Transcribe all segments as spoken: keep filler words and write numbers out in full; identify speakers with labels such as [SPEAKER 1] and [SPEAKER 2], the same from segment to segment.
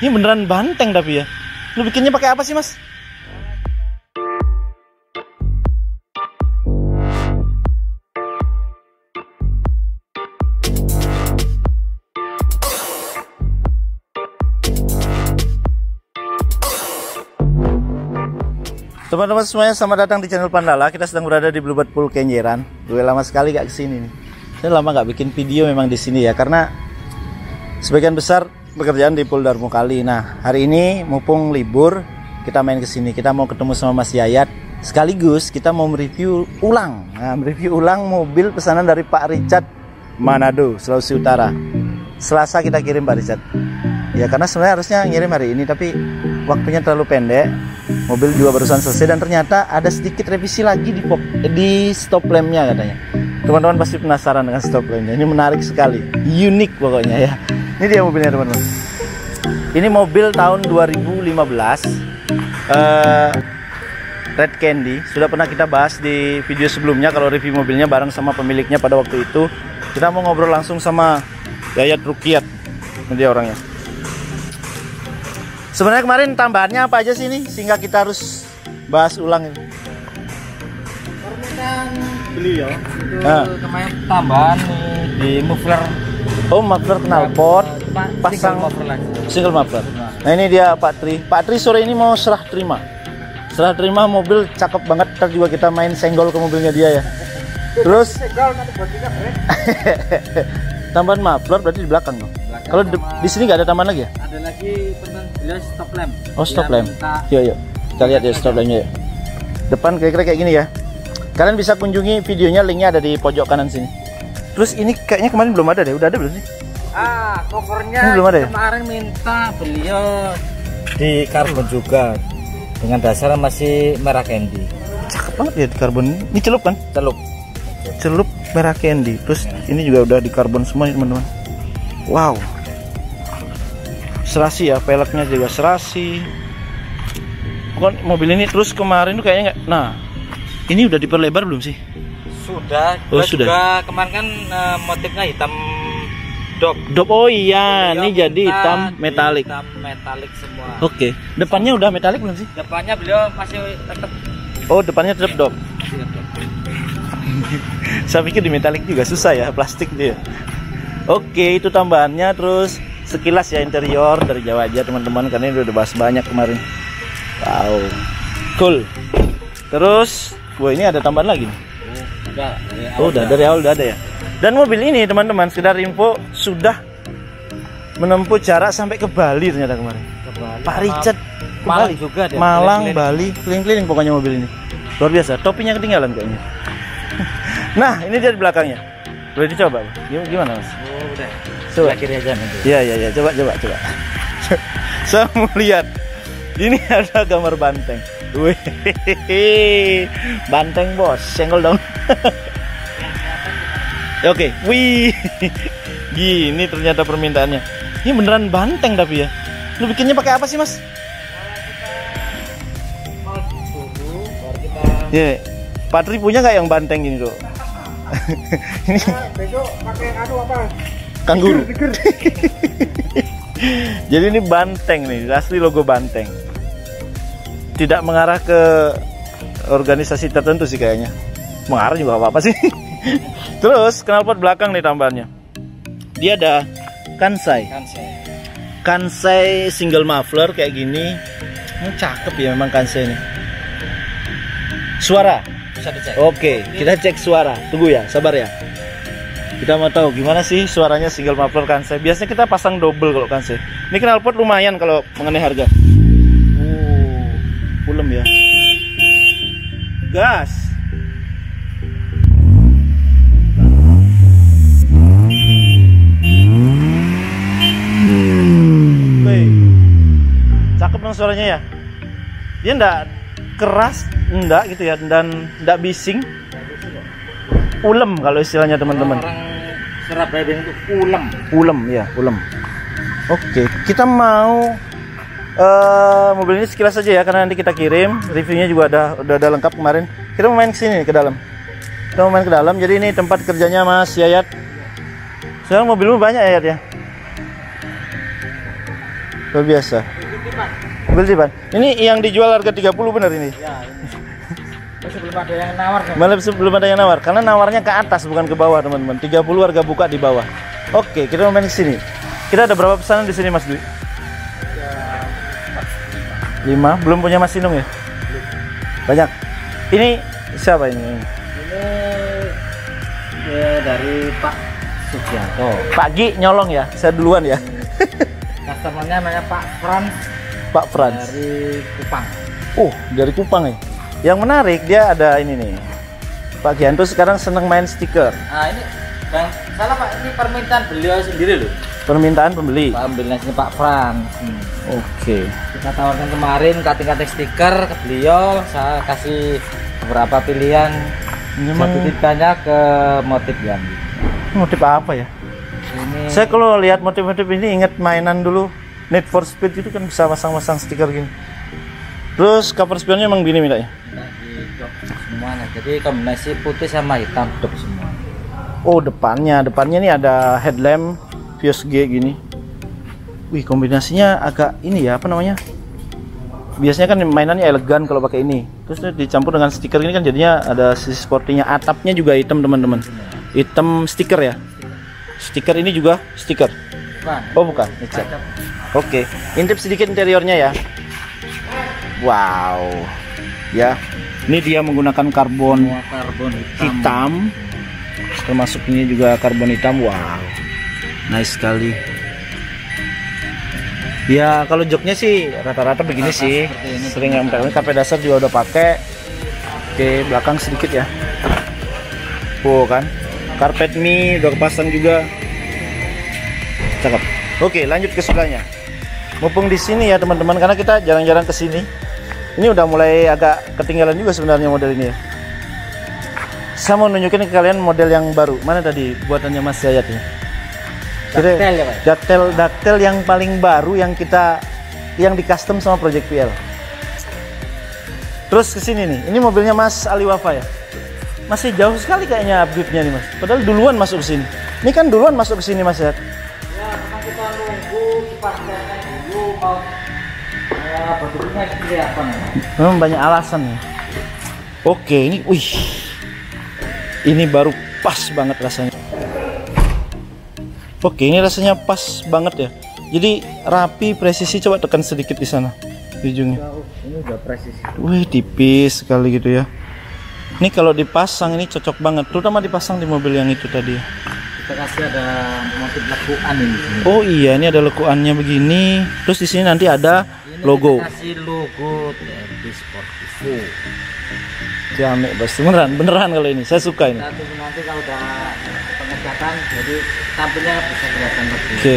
[SPEAKER 1] Ini beneran banteng tapi ya. Lu bikinnya pakai apa sih, Mas? Teman-teman semuanya, selamat datang di channel Pandala. Kita sedang berada di Bluebird Pool Kenjeran. Gue lama sekali gak kesini nih. Saya lama gak bikin video memang di sini ya, karena sebagian besar pekerjaan di Pool Darmo Kali. Nah, hari ini mumpung libur, kita main ke sini. Kita mau ketemu sama Mas Yayat. Sekaligus kita mau mereview ulang. Nah, mereview ulang mobil pesanan dari Pak Richard, Manado, Sulawesi Utara. Selasa kita kirim Pak Richard. Ya, karena sebenarnya harusnya ngirim hari ini, tapi waktunya terlalu pendek. Mobil juga barusan selesai dan ternyata ada sedikit revisi lagi di pop, di stop lampnya katanya. Teman-teman pasti penasaran dengan stop lampnya. Ini menarik sekali, unik pokoknya ya. Ini dia mobilnya teman-teman. Ini mobil tahun dua ribu lima belas, uh, Red Candy. Sudah pernah kita bahas di video sebelumnya kalau review mobilnya bareng sama pemiliknya pada waktu itu. Kita mau ngobrol langsung sama Yayat Rukiat. Ini dia orangnya. Sebenarnya kemarin tambahannya apa aja sih ini sehingga kita harus bahas ulang ini?
[SPEAKER 2] Permintaan beliau itu
[SPEAKER 1] nah.
[SPEAKER 2] Kemarin tambahan di muffler.
[SPEAKER 1] Oh, muffler knalpot, pasang
[SPEAKER 2] single muffler.
[SPEAKER 1] Single muffler. Nah, ini dia Pak Tri. Pak Tri sore ini mau serah terima. Serah terima mobil cakep banget. Ntar juga kita main senggol ke mobilnya dia ya. Terus tambahan muffler berarti di belakang dong. Kalau di, di sini nggak ada tambahan lagi ya?
[SPEAKER 2] Ada lagi tentang beliau stop lamp.
[SPEAKER 1] Oh, stop lamp. Yuk, yuk. Kita lihat ya stop lampnya ya. Depan kira-kira kayak gini ya. Kalian bisa kunjungi videonya, linknya ada di pojok kanan sini. Terus ini kayaknya kemarin belum ada deh. Udah ada belum sih?
[SPEAKER 2] Ah, covernya
[SPEAKER 1] belum ada ya?
[SPEAKER 2] Kemarin minta beliau di karbon juga. Dengan dasar masih merah candy.
[SPEAKER 1] Cakep banget ya di karbon. Ini celup kan?
[SPEAKER 2] Celup.
[SPEAKER 1] Celup merah candy. Terus ini juga udah di karbon semua nih teman-teman. Wow. Serasi ya, peleknya juga serasi. Bukan mobil ini terus kemarin tuh kayaknya nggak. Nah, ini udah diperlebar belum sih?
[SPEAKER 2] Sudah.
[SPEAKER 1] Oh, sudah.
[SPEAKER 2] Juga kemarin kan uh, motifnya hitam dop.
[SPEAKER 1] Dop. Oh iya, ini
[SPEAKER 2] Beliau
[SPEAKER 1] jadi hitam metalik.
[SPEAKER 2] Hitam metalik semua.
[SPEAKER 1] Oke. Depannya udah metalik belum sih?
[SPEAKER 2] Depannya beliau masih tetap.
[SPEAKER 1] Oh, depannya tetap dop.
[SPEAKER 2] Masih tetap.
[SPEAKER 1] Saya pikir di metalik juga susah ya, plastik dia. Oke, itu tambahannya. Terus sekilas ya interior dari Jawa aja teman-teman, karena ini udah bahas banyak kemarin. Wow, cool. Terus, wah ini ada tambahan lagi nih.
[SPEAKER 2] Udah, dari
[SPEAKER 1] Oh, udah dari awal udah ada ya. Dan mobil ini teman-teman, sekedar info, sudah menempuh jarak sampai ke Bali ternyata kemarin.
[SPEAKER 2] Ke Bali.
[SPEAKER 1] Pak Richard ke
[SPEAKER 2] Malang
[SPEAKER 1] Bali
[SPEAKER 2] juga dia.
[SPEAKER 1] Malang,
[SPEAKER 2] Keliling-keliling.
[SPEAKER 1] Bali, keliling-keliling pokoknya mobil ini. Luar biasa, topinya ketinggalan kayaknya. Nah, ini dia di belakangnya. Boleh dicoba, gimana Mas?
[SPEAKER 2] Oh, udah.
[SPEAKER 1] Coba
[SPEAKER 2] kiri aja nanti.
[SPEAKER 1] Iya iya iya, coba coba coba. Saya mau lihat. Ini ada gambar banteng. Wih, banteng bos, senggol dong. Oke, wih, gini ternyata permintaannya. Ini beneran banteng tapi ya. Lu bikinnya pakai apa sih Mas? Ya, yeah. Pak Tri punya nggak yang banteng gini tuh? Ini
[SPEAKER 2] besok pakai anu apa?
[SPEAKER 1] Kangguru. Jadi ini banteng nih, asli logo banteng. Tidak mengarah ke organisasi tertentu sih kayaknya. Mengarah juga apa-apa sih. Terus knalpot belakang nih tambahannya. Dia ada Kansai.
[SPEAKER 2] Kansai.
[SPEAKER 1] Kansai single muffler kayak gini. Ini cakep ya memang Kansai ini. Suara.
[SPEAKER 2] Bisa dicek.
[SPEAKER 1] Oke, kita cek suara. Tunggu ya, sabar ya. Kita mau tahu gimana sih suaranya single muffler Kansai. Biasanya kita pasang double kalau Kansai. Ini knalpot lumayan kalau mengenai harga. Uh, pulem ya. Gas. Oke. Cakep dong suaranya ya. Dia enggak keras, enggak gitu ya, dan enggak bising. Ulem kalau istilahnya teman-teman.
[SPEAKER 2] Surabaya itu ulem.
[SPEAKER 1] Ulem ya, ulem. Oke, kita mau uh, mobil ini sekilas saja ya, karena nanti kita kirim. Reviewnya juga ada udah ada lengkap kemarin. Kita mau main ke sini ke dalam. Kita mau main ke dalam. Jadi ini tempat kerjanya Mas Yayat. Sekarang mobilmu banyak ya, Yayat ya. Luar biasa. Mobil tipan. Ini yang dijual harga tiga puluh benar ini?
[SPEAKER 2] Ya, ini. Masih belum ada yang nawar.
[SPEAKER 1] Malah belum ada yang nawar karena nawarnya ke atas bukan ke bawah, teman-teman. tiga puluh harga buka di bawah. Oke, kita main ke sini. Kita ada berapa pesanan di sini, Mas Dwi? lima. Belum punya Mas Sinung ya? Banyak. Ini siapa ini?
[SPEAKER 2] Ini ya, dari Pak Sugianto.
[SPEAKER 1] Pak Gi nyolong ya? Saya duluan ya.
[SPEAKER 2] Customernya namanya Pak Frans.
[SPEAKER 1] Pak Frans.
[SPEAKER 2] Dari Kupang.
[SPEAKER 1] Oh, dari Kupang ya. Yang menarik dia ada ini nih. Pak Gianto sekarang seneng main stiker.
[SPEAKER 2] Nah ini bang, salah Pak, ini permintaan beliau sendiri loh.
[SPEAKER 1] Permintaan pembeli.
[SPEAKER 2] Pak ambilnya sini Pak Frans. Hmm.
[SPEAKER 1] Oke.
[SPEAKER 2] Kita tawarkan kemarin cutting-cutting stiker ke beliau, saya kasih beberapa pilihan.
[SPEAKER 1] Memang
[SPEAKER 2] Titipkannya ke motif yang
[SPEAKER 1] motif apa ya?
[SPEAKER 2] ini.
[SPEAKER 1] Saya kalau lihat motif-motif ini ingat mainan dulu Need for Speed itu kan bisa pasang-pasang stiker gini. Terus cover spionnya emang gini mintaknya?
[SPEAKER 2] Di dop semuanya. Jadi kombinasi putih sama hitam dop semua.
[SPEAKER 1] Oh, depannya, depannya nih ada headlamp Vios G gini. Wih, kombinasinya agak ini ya, apa namanya? Biasanya kan mainannya elegan kalau pakai ini. Terus dicampur dengan stiker ini kan jadinya ada sisi sportinya. Atapnya juga hitam, teman-teman. Hitam stiker ya. Stiker ini juga stiker.
[SPEAKER 2] Bukan.
[SPEAKER 1] Oh, bukan. Ngecek. Oke, intip sedikit interiornya ya. Wow. Ya. Ini dia menggunakan karbon
[SPEAKER 2] Semua karbon hitam.
[SPEAKER 1] hitam. Termasuk ini juga karbon hitam. Wow. Nice sekali. Ya, kalau joknya sih rata-rata begini
[SPEAKER 2] Rata
[SPEAKER 1] sih.
[SPEAKER 2] ini.
[SPEAKER 1] Sering yang pakai karpet dasar juga udah pakai. Oke, belakang sedikit ya. Oh kan. Karpet mie udah kepasang juga. Cakep. Oke, lanjut ke sebelahnya. Mumpung di sini ya teman-teman, karena kita jarang-jarang ke sini. Ini udah mulai agak ketinggalan juga sebenarnya model ini ya. Saya mau nunjukin ke kalian model yang baru. Mana tadi buatannya Mas Zayat ya?
[SPEAKER 2] Daktel ya, Pak?
[SPEAKER 1] Daktel, daktel yang paling baru yang kita yang di custom sama Project P L. Terus ke sini nih. Ini mobilnya Mas Ali Wafa ya. Masih jauh sekali kayaknya upgrade-nya nih, Mas. Padahal duluan masuk ke sini. Ini kan duluan masuk ke sini, Mas Zayat.
[SPEAKER 2] Ya, karena kita nunggu dipastikan dulu mau ya, bentuknya seperti apa nih.
[SPEAKER 1] Memang banyak alasan ya. Oke, ini wih. Ini baru pas banget rasanya. Oke, ini rasanya pas banget ya. Jadi rapi, presisi. Coba tekan sedikit di sana di ujungnya.
[SPEAKER 2] Ini udah presisi.
[SPEAKER 1] Wih, tipis sekali gitu ya. Ini kalau dipasang ini cocok banget, terutama dipasang di mobil yang itu tadi.
[SPEAKER 2] Kita kasih ada motif lekuan ini.
[SPEAKER 1] Oh iya, ini ada lekuannya begini. Terus di sini nanti ada
[SPEAKER 2] Ini
[SPEAKER 1] logo.
[SPEAKER 2] kita kasih logo T R D Sportivo.
[SPEAKER 1] Jamek, bos. Beneran, beneran kalau ini. Saya suka ini.
[SPEAKER 2] Kita tunggu nanti kalau udah pengecatan, jadi tampilnya bisa kelihatan lebih.
[SPEAKER 1] Oke.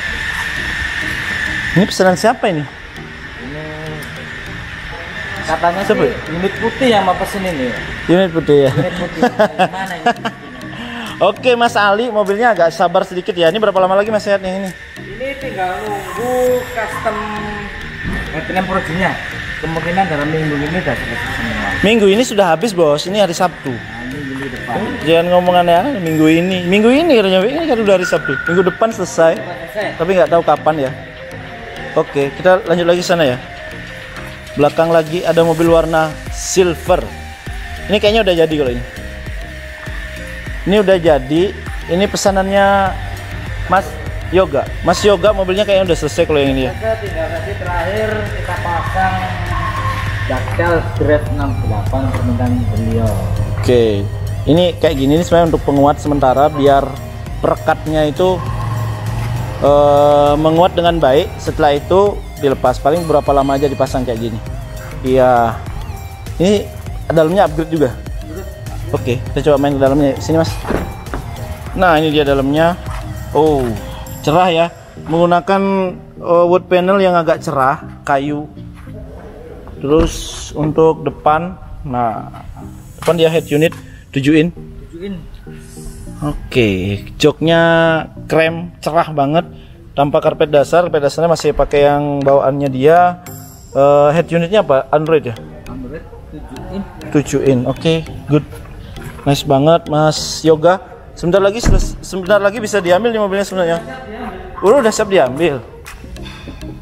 [SPEAKER 1] Ini pesanan siapa ini?
[SPEAKER 2] Ini katanya
[SPEAKER 1] Siapa?
[SPEAKER 2] sih unit putih yang mau pesen ini.
[SPEAKER 1] Unit putih ya.
[SPEAKER 2] Unit putih. Mana ini?
[SPEAKER 1] Oke, Mas Ali, mobilnya agak sabar sedikit ya. Ini berapa lama lagi Mas Sehat yang ini?
[SPEAKER 2] Ini tinggal nunggu custom headlamp projectnya. Kemungkinan dalam minggu ini sudah selesai semua.
[SPEAKER 1] Minggu ini sudah habis, Bos. Ini hari Sabtu.
[SPEAKER 2] Nah, ini minggu depan.
[SPEAKER 1] Jangan ngomong aneh-aneh. Minggu ini, minggu ini katanya. Ini kan udah hari Sabtu. Minggu depan selesai.
[SPEAKER 2] Selesai.
[SPEAKER 1] Tapi nggak tahu kapan ya. Oke, kita lanjut lagi sana ya. Belakang lagi ada mobil warna silver. Ini kayaknya udah jadi kalau ini. Ini udah jadi. Ini pesanannya Mas Yoga. Mas Yoga mobilnya kayaknya udah selesai kalau yang ini ya.
[SPEAKER 2] Kita tinggal nanti terakhir kita pasang daktel grade enam puluh delapan permintaan beliau.
[SPEAKER 1] Oke. Ini kayak gini ini sebenarnya untuk penguat sementara biar perekatnya itu uh, menguat dengan baik. Setelah itu dilepas. Paling berapa lama aja dipasang kayak gini. Iya. Ini dalamnya upgrade juga. Oke, kita coba main ke dalamnya. Sini Mas. Nah, ini dia dalamnya. Oh, cerah ya. Menggunakan uh, wood panel yang agak cerah, kayu. Terus untuk depan, nah depan dia head unit tujuh in.
[SPEAKER 2] tujuh in.
[SPEAKER 1] Oke, joknya krem cerah banget tanpa karpet dasar. Karpet dasarnya masih pakai yang bawaannya dia. Uh, head unitnya apa? Android ya?
[SPEAKER 2] Android tujuh in.
[SPEAKER 1] tujuh in. Oke, good. Nice banget Mas Yoga. Sebentar lagi sebentar lagi bisa diambil di mobilnya sebenarnya. Oh, udah siap diambil.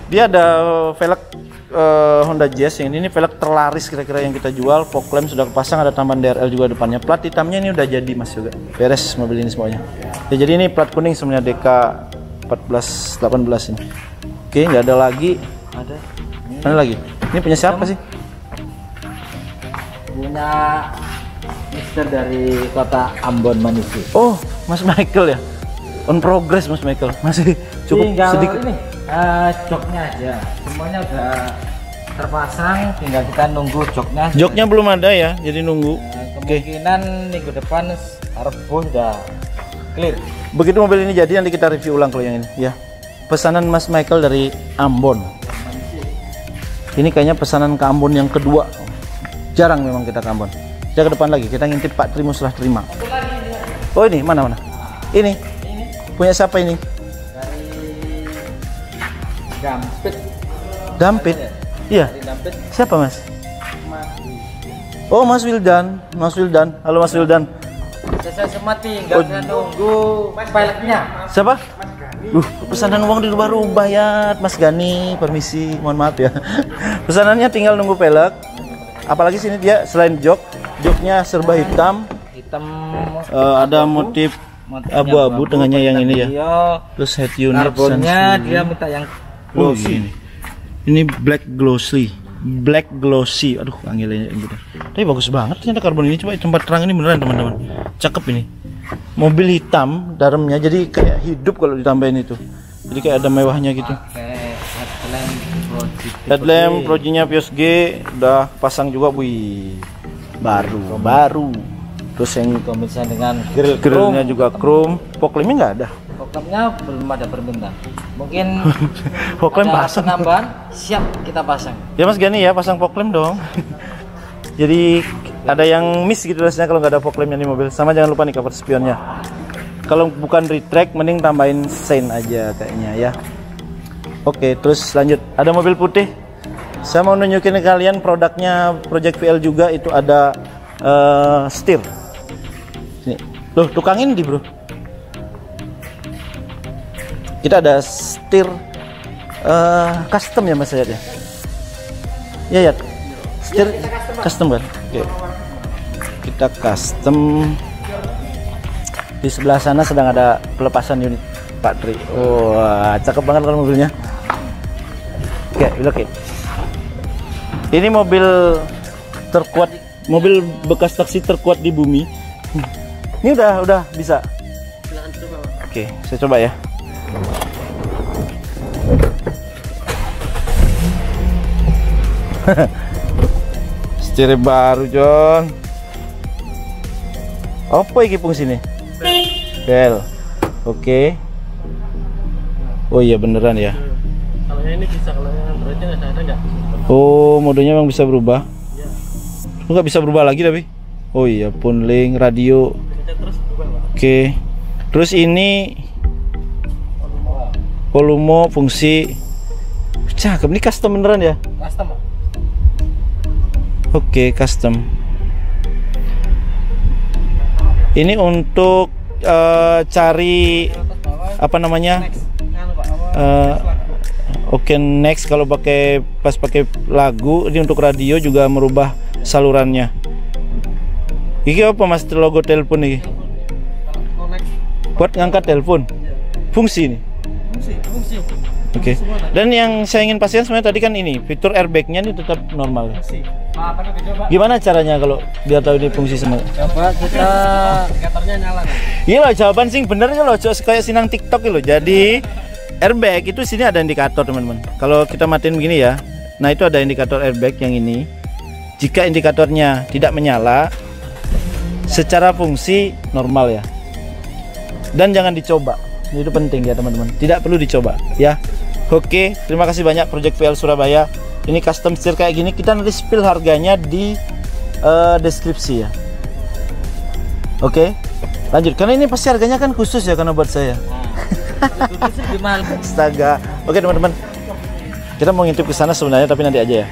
[SPEAKER 1] Dia ada velg uh, Honda Jazz yang ini, ini velg terlaris kira-kira yang kita jual. Fog lamp sudah kepasang, ada tambahan D R L juga depannya. Plat hitamnya ini udah jadi Mas juga. Beres mobil ini semuanya. Ya, jadi ini plat kuning semuanya D K empat belas delapan belas ini. Oke, nggak ada lagi.
[SPEAKER 2] Ada.
[SPEAKER 1] Mana lagi? Ini punya siapa sih?
[SPEAKER 2] Punya Mister dari kota Ambon Manisih.
[SPEAKER 1] Oh, Mas Michael ya. On progress Mas Michael. Masih cukup
[SPEAKER 2] tinggal
[SPEAKER 1] sedikit.
[SPEAKER 2] Ini uh, joknya aja. Semuanya udah terpasang, tinggal kita nunggu joknya.
[SPEAKER 1] Joknya belum ada ya, jadi nunggu.
[SPEAKER 2] Nah,
[SPEAKER 1] Oke.
[SPEAKER 2] kemungkinan minggu depan Arbo sudah clear.
[SPEAKER 1] Begitu mobil ini jadi nanti kita review ulang kalau yang ini ya. Pesanan Mas Michael dari Ambon. Ini kayaknya pesanan ke Ambon yang kedua. Jarang memang kita ke Ambon. Kita ke depan lagi, kita ngintip Pak Trimus lah terima. Oh ini mana mana? Ini. Punya siapa ini?
[SPEAKER 2] Dari Dampit.
[SPEAKER 1] Dampit. Iya.
[SPEAKER 2] Dari Dampit.
[SPEAKER 1] Siapa Mas?
[SPEAKER 2] Mas.
[SPEAKER 1] Oh Mas Wildan. Mas Wildan. Halo Mas Wildan.
[SPEAKER 2] Saya semua tinggal
[SPEAKER 1] Oh.
[SPEAKER 2] nunggu pilotnya.
[SPEAKER 1] Siapa? Uh, pesanan uang dirubah-rubah ya, Mas Gani. Permisi, mohon maaf ya. Pesanannya tinggal nunggu pelek. Apalagi sini dia selain jok, joknya serba hitam.
[SPEAKER 2] Hitam.
[SPEAKER 1] Uh, ada motif abu-abu tengahnya yang ini ya. Terus head unit.
[SPEAKER 2] Karbonnya dia minta yang
[SPEAKER 1] Oh,
[SPEAKER 2] glossy.
[SPEAKER 1] ini. Ini black glossy. Black glossy. Aduh, anggilnya gitu. Tapi bagus banget ternyata karbon ini. Coba tempat terang ini beneran teman-teman. Cakep ini. Mobil hitam dalamnya jadi kayak hidup kalau ditambahin itu. Jadi kayak ada mewahnya gitu.
[SPEAKER 2] Pakai headlamp Proji.
[SPEAKER 1] Headlamp Proji-nya Vios G udah pasang juga, wih. Baru, baru. Terus yang
[SPEAKER 2] Kombinasi dengan grill
[SPEAKER 1] grillnya juga chrome. Fog lamp-nya nggak ada.
[SPEAKER 2] Pokoknya belum ada permintaan. Mungkin
[SPEAKER 1] Fog lamp
[SPEAKER 2] ada
[SPEAKER 1] pasang.
[SPEAKER 2] penambahan, siap kita pasang.
[SPEAKER 1] Ya Mas Gani ya, pasang fog lamp dong. Jadi ada yang miss gitu rasanya kalau nggak ada fog lampnya di mobil. Sama jangan lupa nih cover spionnya. Kalau bukan retract, mending tambahin sein aja kayaknya ya. Oke, terus lanjut. Ada mobil putih. Saya mau nunjukin ke kalian produknya Project V L juga. Itu ada uh, setir. Sini. Loh, tukangin di bro. Kita ada setir uh, custom ya Mas Ayat ya. Ya ya. Setir custom kan. Oke. Kita custom. Di sebelah sana sedang ada pelepasan unit Pak Tri. Wah, cakep banget kalau mobilnya. Oke, oke. Ini mobil terkuat, mobil bekas taksi terkuat di bumi. Ini udah udah bisa. Oke, saya coba ya. Setir baru, John. Apa iki fungsine? Bel. Oke. Oh iya beneran ya.
[SPEAKER 2] Kalau yang ini bisa, kalau yang Androidnya nggak ada nggak?
[SPEAKER 1] Oh, modenya memang bisa berubah. Iya. Nggak bisa berubah lagi tapi. Oh iya, phone link, radio.
[SPEAKER 2] Terus berubah, Pak.
[SPEAKER 1] Oke. Terus ini volume, fungsi. Cakep, ini custom beneran ya?
[SPEAKER 2] Custom, Pak.
[SPEAKER 1] Oke, custom. Ini untuk uh, cari apa namanya? Uh, Oke, next kalau pakai pas pakai lagu. Ini untuk radio juga merubah salurannya. Ini apa Mas, logo telepon ini? Buat ngangkat telepon. Fungsi ini.
[SPEAKER 2] Fungsi, fungsi.
[SPEAKER 1] Oke. Dan yang saya ingin pastikan sebenarnya tadi kan ini fitur airbagnya ini tetap normal.
[SPEAKER 2] Nah, tapi dicoba.
[SPEAKER 1] Gimana caranya kalau biar tahu ini fungsi semua?
[SPEAKER 2] Coba kita indikatornya nyala.
[SPEAKER 1] Iya loh, jawaban sing bener ya loh, kayak sinang TikTok loh. Jadi airbag itu sini ada indikator teman-teman. Kalau kita matiin begini ya, nah itu ada indikator airbag yang ini. Jika indikatornya tidak menyala, secara fungsi normal ya. Dan jangan dicoba, itu penting ya teman-teman. Tidak perlu dicoba ya. Oke, terima kasih banyak Project V L Surabaya. Ini custom setir kayak gini, kita nanti spill harganya di uh, deskripsi ya. Oke, lanjut. Karena ini pasti harganya kan khusus ya karena buat saya.
[SPEAKER 2] Gimana?
[SPEAKER 1] Astaga. Oke teman-teman, kita mau ngintip ke sana sebenarnya tapi nanti aja ya.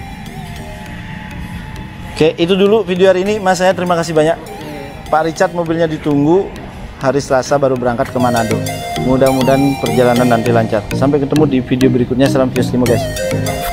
[SPEAKER 1] Oke, itu dulu video hari ini. Mas saya terima kasih banyak. Pak Richard mobilnya ditunggu. Hari Selasa baru berangkat ke Manado. Mudah-mudahan perjalanan nanti lancar. Sampai ketemu di video berikutnya. Salam Vios lima guys.